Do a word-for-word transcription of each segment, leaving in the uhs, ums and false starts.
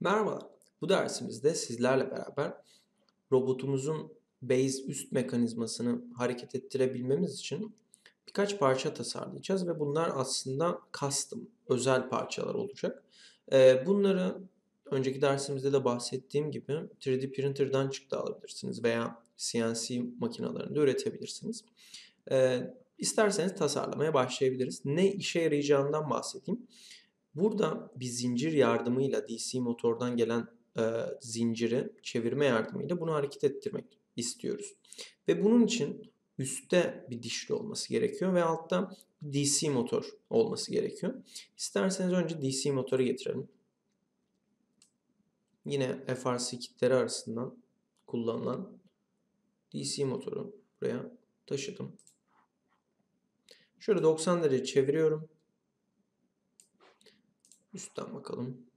Merhabalar. Bu dersimizde sizlerle beraber robotumuzun base üst mekanizmasını hareket ettirebilmemiz için birkaç parça tasarlayacağız ve bunlar aslında custom, özel parçalar olacak. Ee, bunları önceki dersimizde de bahsettiğim gibi üç D printer'dan çıktı alabilirsiniz veya C N C makinelerinde üretebilirsiniz. Ee, isterseniz tasarlamaya başlayabiliriz. Ne işe yarayacağından bahsedeyim. Burada bir zincir yardımıyla D C motordan gelen e, zinciri çevirme yardımıyla bunu hareket ettirmek istiyoruz. Ve bunun için üstte bir dişli olması gerekiyor ve altta D C motor olması gerekiyor. İsterseniz önce D C motoru getirelim. Yine F R C kitleri arasından kullanılan D C motoru buraya taşıdım. Şöyle doksan derece çeviriyorum. Üstten bakalım.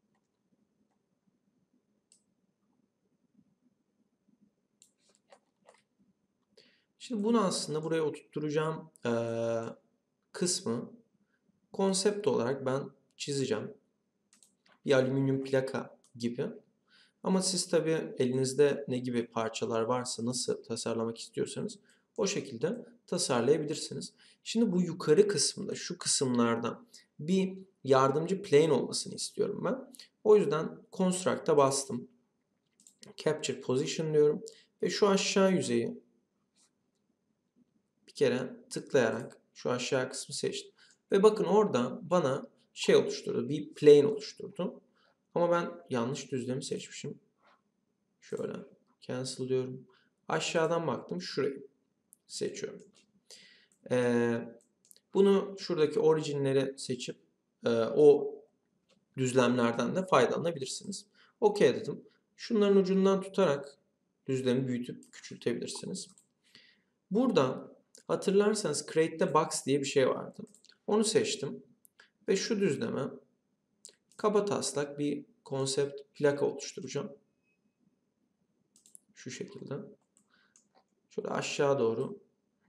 Şimdi bunu aslında buraya oturtturacağım e, kısmı konsept olarak ben çizeceğim. Bir alüminyum plaka gibi. Ama siz tabii elinizde ne gibi parçalar varsa, nasıl tasarlamak istiyorsanız o şekilde tasarlayabilirsiniz. Şimdi bu yukarı kısmında, şu kısımlarda bir yardımcı plane olmasını istiyorum ben. O yüzden Construct'a bastım. Capture Position diyorum. Ve şu aşağı yüzeyi bir kere tıklayarak şu aşağı kısmı seçtim. Ve bakın orada bana şey oluşturdu. Bir plane oluşturdu. Ama ben yanlış düzlemi seçmişim. Şöyle cancel diyorum. Aşağıdan baktım. Şurayı seçiyorum. Ee, bunu şuradaki orijinleri seçip e, o düzlemlerden de faydalanabilirsiniz. OK dedim. Şunların ucundan tutarak düzlemi büyütüp küçültebilirsiniz. Burada hatırlarsanız Create'de Box diye bir şey vardı. Onu seçtim. Ve şu düzleme kabataslak bir konsept plaka oluşturacağım. Şu şekilde. Şöyle aşağı doğru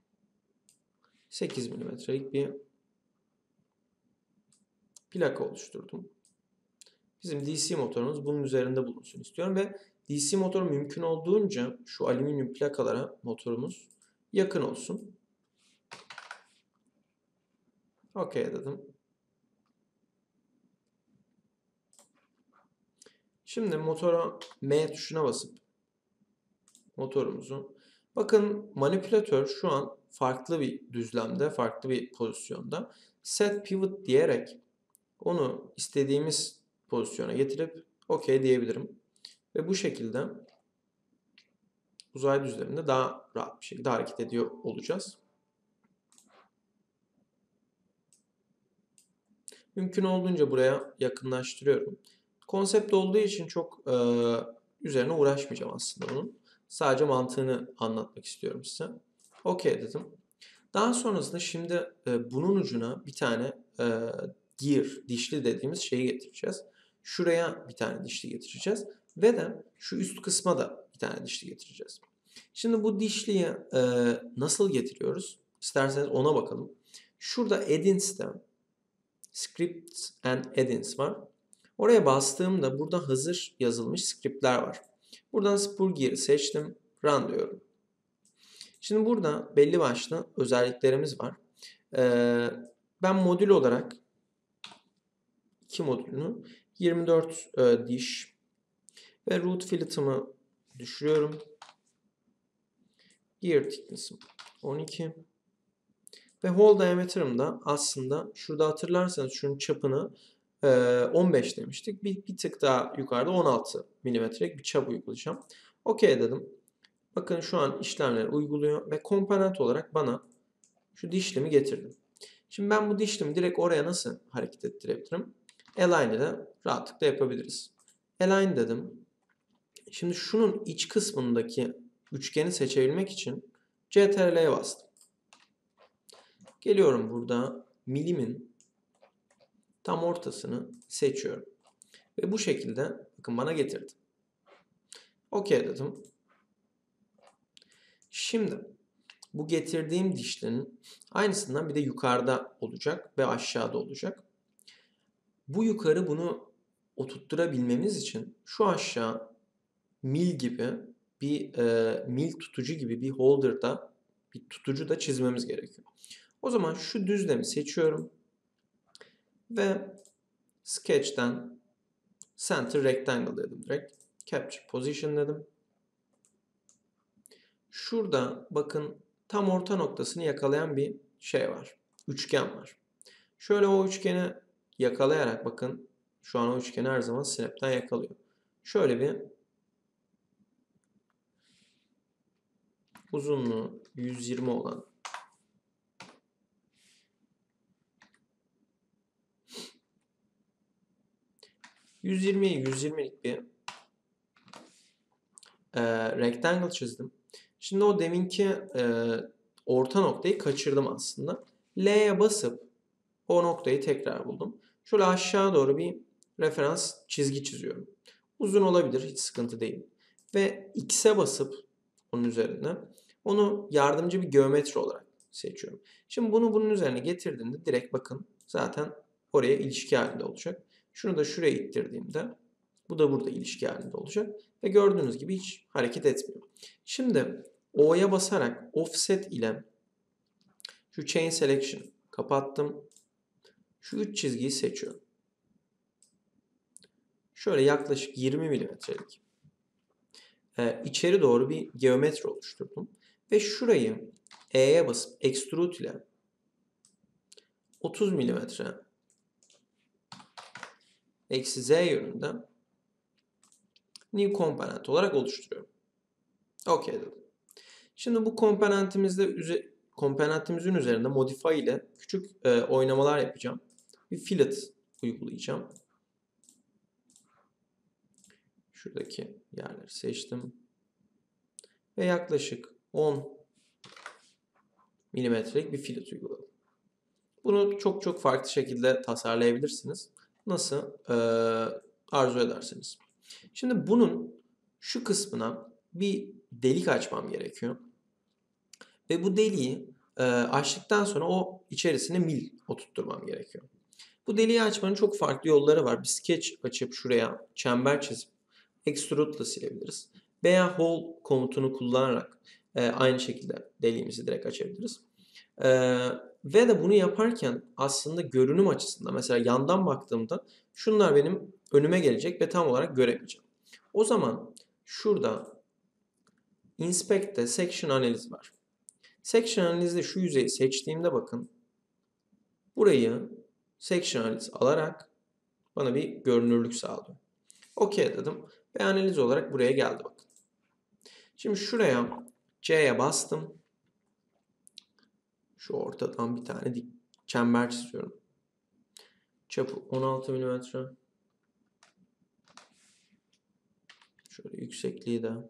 sekiz milimetrelik bir plaka oluşturdum. Bizim D C motorumuz bunun üzerinde bulunsun istiyorum ve D C motor mümkün olduğunca şu alüminyum plakalara motorumuz yakın olsun. OK dedim. Şimdi motora M tuşuna basıp motorumuzu, bakın manipülatör şu an farklı bir düzlemde, farklı bir pozisyonda. Set pivot diyerek onu istediğimiz pozisyona getirip OK diyebilirim. Ve bu şekilde uzay düzleminde daha rahat bir şekilde hareket ediyor olacağız. Mümkün olduğunca buraya yakınlaştırıyorum. Konsept olduğu için çok e, üzerine uğraşmayacağım aslında onun. Sadece mantığını anlatmak istiyorum size. OK dedim. Daha sonrasında şimdi e, bunun ucuna bir tane e, gear, dişli dediğimiz şeyi getireceğiz. Şuraya bir tane dişli getireceğiz. Ve de şu üst kısma da bir tane dişli getireceğiz. Şimdi bu dişliyi e, nasıl getiriyoruz? İsterseniz ona bakalım. Şurada Addins'te Scripts and Addins var. Oraya bastığımda burada hazır yazılmış scriptler var. Buradan Spool Gear'ı seçtim. Run diyorum. Şimdi burada belli başlı özelliklerimiz var. Ee, ben modül olarak iki modülünü yirmi dört e, diş ve root fillet'ımı düşürüyorum. Gear thickness'ım on iki. Ve hole diameter'ım da aslında şurada hatırlarsanız şunun çapını e, on beş demiştik. Bir, bir tık daha yukarıda on altı milimetrelik bir çap uygulayacağım. OK dedim. Bakın şu an işlemleri uyguluyor ve komponent olarak bana şu dişlimi getirdim. Şimdi ben bu dişlimi direkt oraya nasıl hareket ettirebilirim? Align'i de rahatlıkla yapabiliriz. Align dedim. Şimdi şunun iç kısmındaki üçgeni seçebilmek için C T R L'ye bastım. Geliyorum burada milimin tam ortasını seçiyorum. Ve bu şekilde bakın bana getirdi. OK dedim. Şimdi bu getirdiğim dişlinin aynısından bir de yukarıda olacak ve aşağıda olacak. Bu yukarı bunu oturtturabilmemiz için şu aşağı mil gibi bir e, mil tutucu gibi bir holder'da bir tutucu da çizmemiz gerekiyor. O zaman şu düzlemi seçiyorum ve Sketch'ten Center Rectangle dedim direkt. Capture Position dedim. Şurada bakın tam orta noktasını yakalayan bir şey var. Üçgen var. Şöyle o üçgeni yakalayarak bakın şu an o üçgeni her zaman Snap'ten yakalıyor. Şöyle bir uzunluğu yüz yirmi olan yüz yirmiye yüz yirmilik bir e, rectangle çizdim. Şimdi o deminki e, orta noktayı kaçırdım aslında. L'ye basıp o noktayı tekrar buldum. Şöyle aşağı doğru bir referans çizgi çiziyorum. Uzun olabilir, hiç sıkıntı değil. Ve X'e basıp onun üzerine onu yardımcı bir geometri olarak seçiyorum. Şimdi bunu bunun üzerine getirdiğimde direkt bakın zaten oraya ilişki halinde olacak. Şunu da şuraya ittirdiğimde bu da burada ilişki halinde olacak. Ve gördüğünüz gibi hiç hareket etmiyor. Şimdi O'ya basarak offset ile şu chain selection kapattım. Şu üç çizgiyi seçiyorum. Şöyle yaklaşık yirmi milimetrelik e, içeri doğru bir geometri oluşturdum. Ve şurayı E'ye basıp extrude ile otuz milimetre eksi Z yönünde new komponent olarak oluşturuyorum. OK dedim. Şimdi bu komponentimizde komponentimizin üzerinde modify ile küçük e, oynamalar yapacağım. Bir fillet uygulayacağım. Şuradaki yerleri seçtim. Ve yaklaşık on milimetrelik bir fillet uyguladım. Bunu çok çok farklı şekilde tasarlayabilirsiniz. Nasıl e, arzu ederseniz. Şimdi bunun şu kısmına bir delik açmam gerekiyor. Ve bu deliği e, açtıktan sonra o içerisine mil oturtturmam gerekiyor. Bu deliği açmanın çok farklı yolları var. Bir sketch açıp şuraya çember çizip extrude ile silebiliriz. Veya hole komutunu kullanarak e, aynı şekilde deliğimizi direkt açabiliriz. E, ve de bunu yaparken aslında görünüm açısından mesela yandan baktığımda şunlar benim önüme gelecek ve tam olarak göremeyeceğim. O zaman şurada Inspect'te Section Analiz var. Section Analiz'de şu yüzeyi seçtiğimde bakın burayı Section Analiz alarak bana bir görünürlük sağlıyor. OK dedim ve analiz olarak buraya geldi bakın. Şimdi şuraya C'ye bastım. Şu ortadan bir tane dik çember çiziyorum. Çapı on altı milimetre. Şöyle yüksekliği de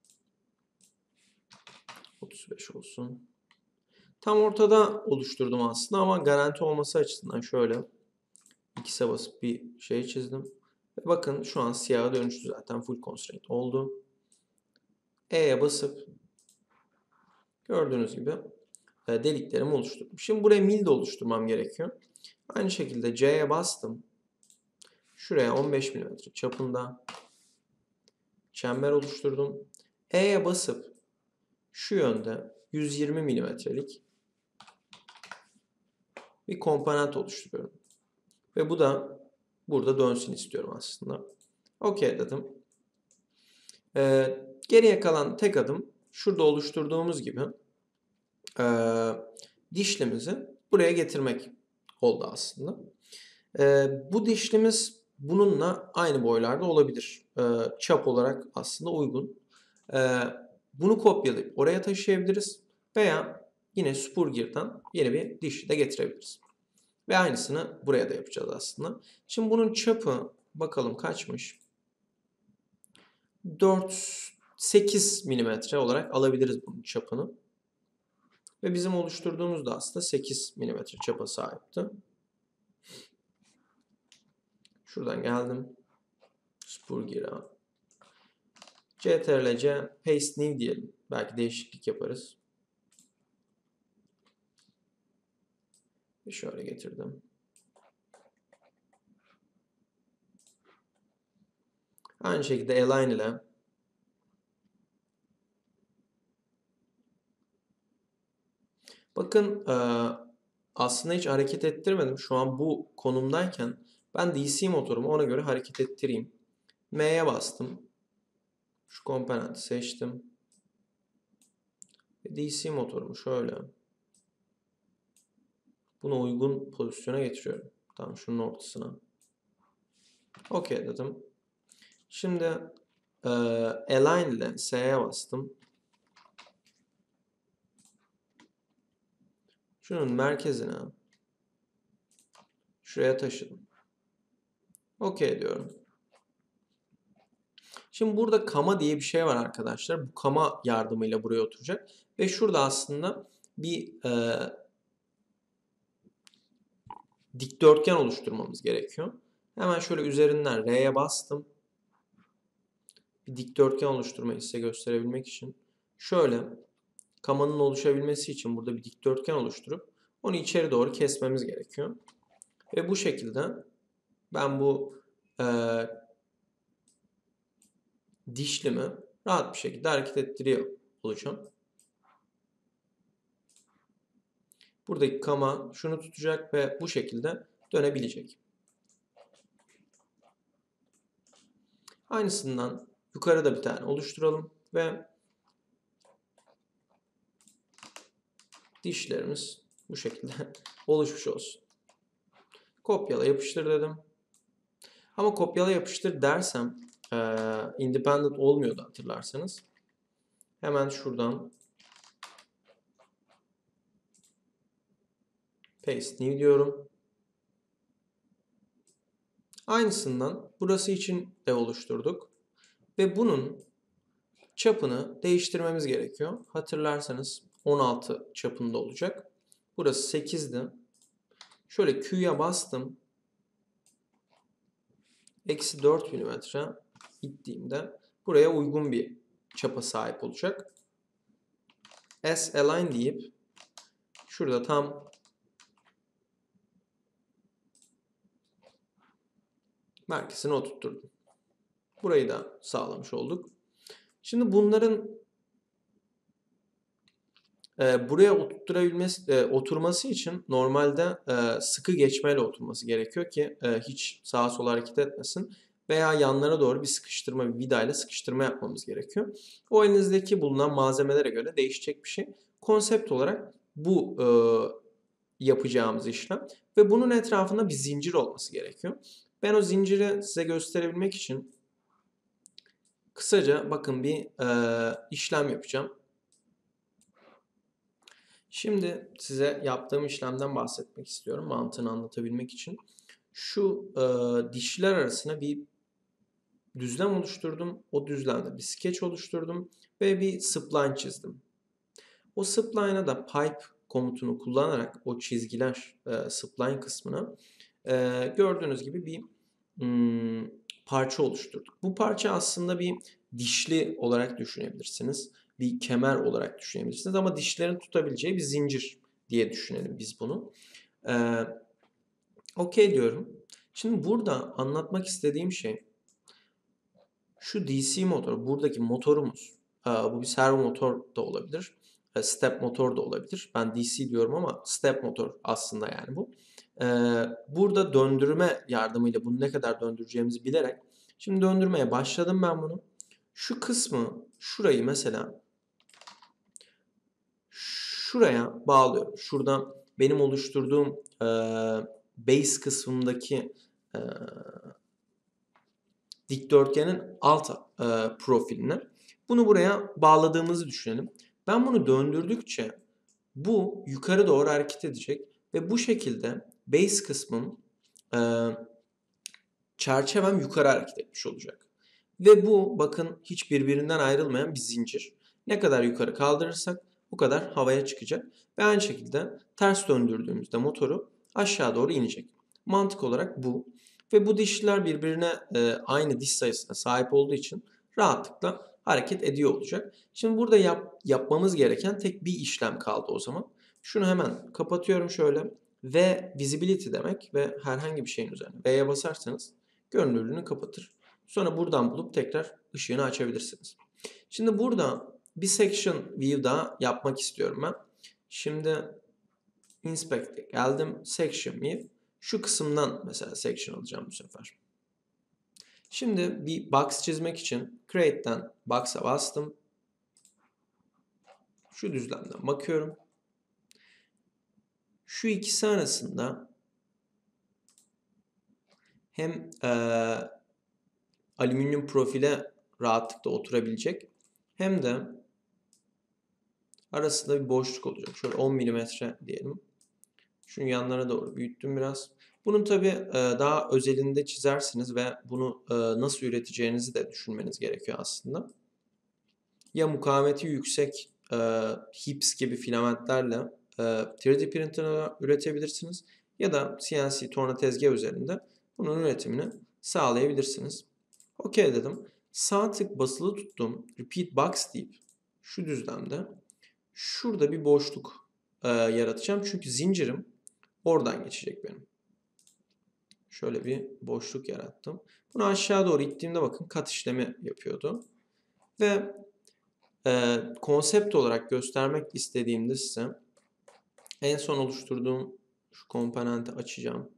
otuz beş olsun. Tam ortada oluşturdum aslında ama garanti olması açısından şöyle X'e basıp bir şey çizdim. Ve bakın şu an siyaha dönüştü zaten. Full constraint oldu. E'ye basıp gördüğünüz gibi deliklerimi oluşturdum. Şimdi buraya mil de oluşturmam gerekiyor. Aynı şekilde C'ye bastım. Şuraya on beş milimetre çapında çember oluşturdum. E'ye basıp şu yönde yüz yirmi milimetrelik bir komponent oluşturuyorum. Ve bu da burada dönsün istiyorum aslında. OK dedim. Ee, geriye kalan tek adım şurada oluşturduğumuz gibi e, dişlimizi buraya getirmek oldu aslında. E, bu dişlimiz bununla aynı boylarda olabilir. E, çap olarak aslında uygun. E, bunu kopyalayıp oraya taşıyabiliriz. Veya yine Spurgir'den yeni bir dişli de getirebiliriz. Ve aynısını buraya da yapacağız aslında. Şimdi bunun çapı bakalım kaçmış? dört sekiz milimetre olarak alabiliriz bunun çapını. Ve bizim oluşturduğumuz da aslında sekiz milimetre çapa sahipti. Şuradan geldim. Spurgir'a. Ctrl C Paste New diyelim. Belki değişiklik yaparız. Ve şöyle getirdim. Aynı şekilde align ile bakın e, aslında hiç hareket ettirmedim. Şu an bu konumdayken ben D C motorumu ona göre hareket ettireyim. M'ye bastım. Şu komponenti seçtim. D C motorumu şöyle buna uygun pozisyona getiriyorum. Tam şunun ortasına. OK dedim. Şimdi e, align ile S'ye bastım. Şunun merkezine şuraya taşıdım. OK diyorum. Şimdi burada kama diye bir şey var arkadaşlar. Bu kama yardımıyla buraya oturacak. Ve şurada aslında bir e, dikdörtgen oluşturmamız gerekiyor. Hemen şöyle üzerinden R'ye bastım. Bir dikdörtgen oluşturmayı size gösterebilmek için. Şöyle kamanın oluşabilmesi için burada bir dikdörtgen oluşturup onu içeri doğru kesmemiz gerekiyor. Ve bu şekilde ben bu e, dişlimi rahat bir şekilde hareket ettiriyor olacağım. Buradaki kama şunu tutacak ve bu şekilde dönebilecek. Aynısından yukarıda bir tane oluşturalım ve dişlerimiz bu şekilde oluşmuş olsun. Kopyala yapıştır dedim. Ama kopyala yapıştır dersem e, independent olmuyordu hatırlarsanız. Hemen şuradan paste new diyorum. Aynısından burası için de oluşturduk. Ve bunun çapını değiştirmemiz gerekiyor. Hatırlarsanız on altı çapında olacak. Burası sekizdi. Şöyle Q'ya bastım. Eksi dört milimetre ittiğimde buraya uygun bir çapa sahip olacak. S align deyip şurada tam merkezine oturtturdum. Burayı da sağlamış olduk. Şimdi bunların e, buraya oturturabilmesi, e, oturması için normalde e, sıkı geçmeyle oturması gerekiyor ki e, hiç sağa sola hareket etmesin. Veya yanlara doğru bir sıkıştırma, bir vidayla sıkıştırma yapmamız gerekiyor. O elinizdeki bulunan malzemelere göre değişecek bir şey. Konsept olarak bu e, yapacağımız işlem. Ve bunun etrafında bir zincir olması gerekiyor. Ben o zinciri size gösterebilmek için kısaca bakın bir e, işlem yapacağım. Şimdi size yaptığım işlemden bahsetmek istiyorum. Mantığını anlatabilmek için. Şu e, dişler arasına bir düzlem oluşturdum. O düzlemde bir sketch oluşturdum. Ve bir spline çizdim. O spline'a da pipe komutunu kullanarak o çizgiler e, spline kısmına e, gördüğünüz gibi bir hmm, parça oluşturduk. Bu parça aslında bir dişli olarak düşünebilirsiniz. Bir kemer olarak düşünebilirsiniz ama dişlerin tutabileceği bir zincir diye düşünelim biz bunu. Ee, OK diyorum. Şimdi burada anlatmak istediğim şey şu D C motor, buradaki motorumuz. Ee, bu bir servo motor da olabilir. Step motor da olabilir. Ben D C diyorum ama step motor aslında yani bu. Ee, burada döndürme yardımıyla bunu ne kadar döndüreceğimizi bilerek şimdi döndürmeye başladım ben bunu. Şu kısmı, şurayı mesela şuraya bağlıyorum. Şuradan benim oluşturduğum e, base kısmındaki e, dikdörtgenin alt e, profiline. Bunu buraya bağladığımızı düşünelim. Ben bunu döndürdükçe bu yukarı doğru hareket edecek ve bu şekilde base kısmım e, çerçevem yukarı hareket etmiş olacak. Ve bu bakın hiç birbirinden ayrılmayan bir zincir. Ne kadar yukarı kaldırırsak o kadar havaya çıkacak. Ve aynı şekilde ters döndürdüğümüzde motoru aşağı doğru inecek. Mantık olarak bu. Ve bu dişler birbirine e, aynı diş sayısına sahip olduğu için rahatlıkla hareket ediyor olacak. Şimdi burada yap, yapmamız gereken tek bir işlem kaldı o zaman. Şunu hemen kapatıyorum şöyle. V visibility demek ve herhangi bir şeyin üzerine V'ye basarsanız görünürlüğünü kapatır. Sonra buradan bulup tekrar ışığını açabilirsiniz. Şimdi burada bir section view daha yapmak istiyorum ben. Şimdi inspect'e geldim. Section view. Şu kısımdan mesela section alacağım bu sefer. Şimdi bir box çizmek için create'den box'a bastım. Şu düzlemden bakıyorum. Şu ikisi arasında hem e, alüminyum profile rahatlıkla oturabilecek hem de arasında bir boşluk olacak. Şöyle on milimetre diyelim. Şunu yanlara doğru büyüttüm biraz. Bunun tabi e, daha özelinde çizersiniz ve bunu e, nasıl üreteceğinizi de düşünmeniz gerekiyor aslında. Ya mukavemeti yüksek e, HIPS gibi filamentlerle e, üç D printer'la üretebilirsiniz. Ya da C N C torna tezgah üzerinde bunun üretimini sağlayabilirsiniz. OK dedim. Sağ tık basılı tuttum. Repeat box deyip şu düzlemde şurada bir boşluk e, yaratacağım. Çünkü zincirim oradan geçecek benim. Şöyle bir boşluk yarattım. Bunu aşağı doğru ittiğimde bakın kat işlemi yapıyordu. Ve e, konsept olarak göstermek istediğimde size en son oluşturduğum şu komponenti açacağım.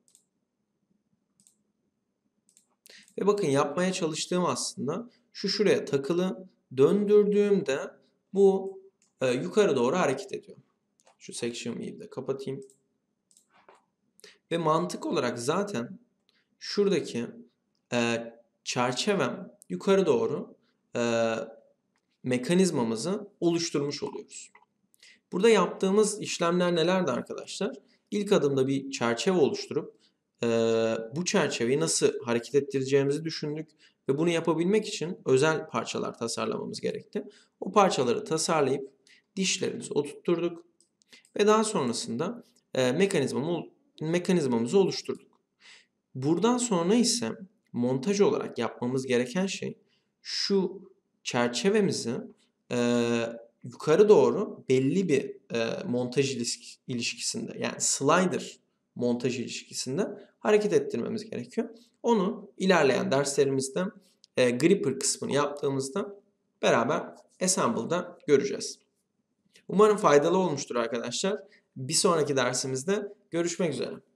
Ve bakın yapmaya çalıştığım aslında şu şuraya takılı, döndürdüğümde bu e, yukarı doğru hareket ediyor. Şu section view'i de kapatayım. Ve mantık olarak zaten şuradaki e, çerçevem yukarı doğru e, mekanizmamızı oluşturmuş oluyoruz. Burada yaptığımız işlemler nelerdi arkadaşlar? İlk adımda bir çerçeve oluşturup e, bu çerçeveyi nasıl hareket ettireceğimizi düşündük. Ve bunu yapabilmek için özel parçalar tasarlamamız gerekti. O parçaları tasarlayıp dişlerimizi oturtturduk. Ve daha sonrasında e, mekanizmamı, mekanizmamızı oluşturduk. Buradan sonra ise montaj olarak yapmamız gereken şey şu çerçevemizi e, yukarı doğru belli bir e, montaj ilişkisinde yani slider montaj ilişkisinde hareket ettirmemiz gerekiyor. Onu ilerleyen derslerimizde e, gripper kısmını yaptığımızda beraber assemble'da göreceğiz. Umarım faydalı olmuştur arkadaşlar. Bir sonraki dersimizde görüşmek üzere.